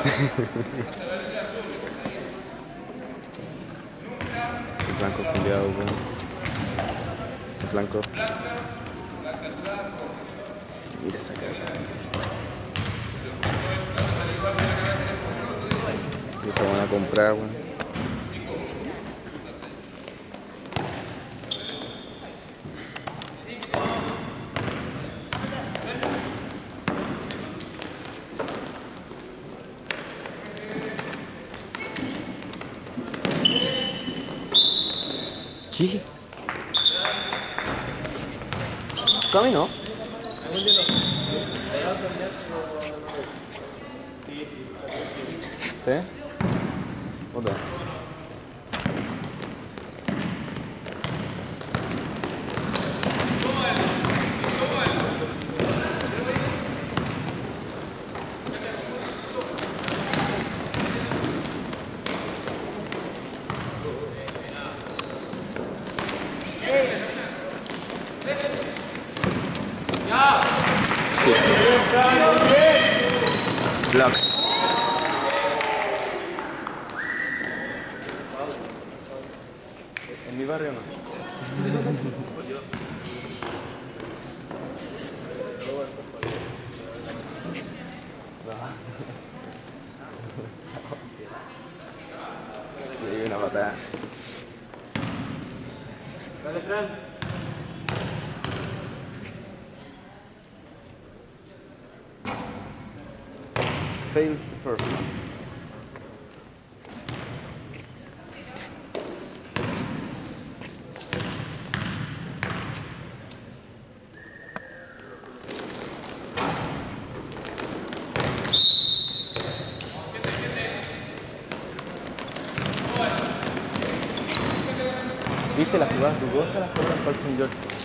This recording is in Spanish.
El flanco culiado, weón. El flanco. Mira esa cara. Y se van a comprar, weón. ¿Qué? ¿Caminó? ¿Sí? Otra. Sí. Block. En mi barrio no. Le di una patada. Dale, Fran. Fails the first one. ¿Viste las jugadas dudosas, las jugadas para el St. George?